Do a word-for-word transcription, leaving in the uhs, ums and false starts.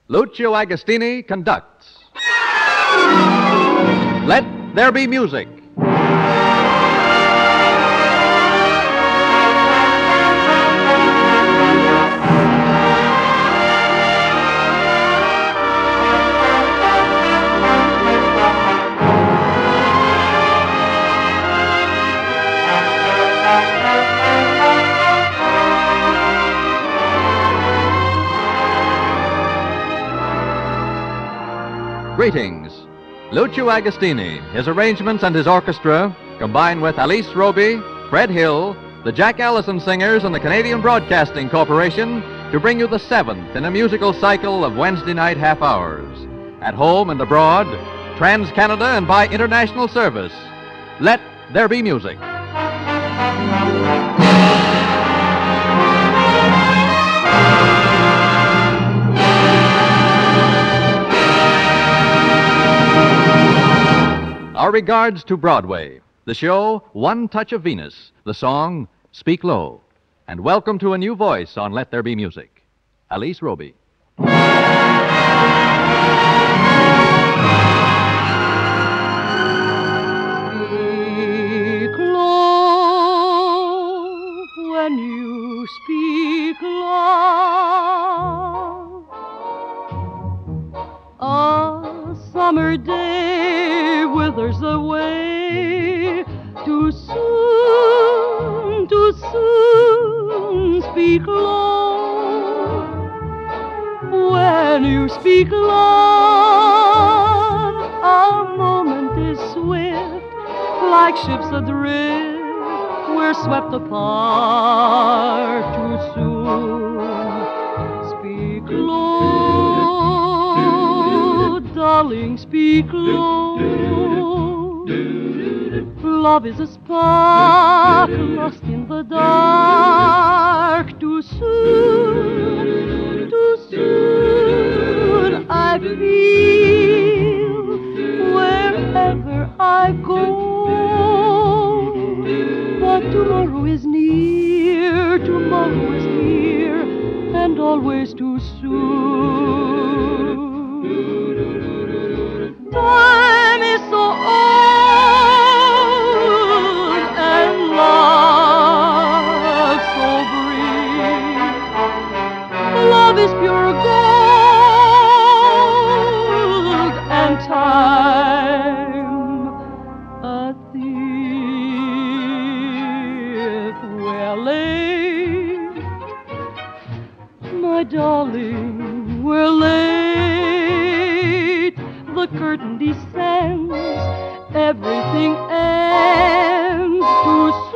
Lucio Agostini conducts Let There Be Music. Greetings. Lucio Agostini, his arrangements and his orchestra, combined with Alice Roby, Fred Hill, the Jack Allison Singers, and the Canadian Broadcasting Corporation, to bring you the seventh in a musical cycle of Wednesday night half hours. At home and abroad, trans-Canada and by international service. Let There Be Music. Our regards to Broadway, the show One Touch of Venus, the song Speak Low, and welcome to a new voice on Let There Be Music, Alice Roby. Speak low when you speak low. A summer day withers away too soon, too soon. Speak low when you speak low. A moment is swift, like ships adrift. We're swept apart too soon. Speak low, darling, speak low. Love is a spark lost in the dark. Too soon, too soon. I feel wherever I go. But tomorrow is near, tomorrow is near, and always too soon. Time is so old and love so brief. Love is pure gold and time a thief. We're late, my darling, we're late. The curtain descends, everything ends too soon.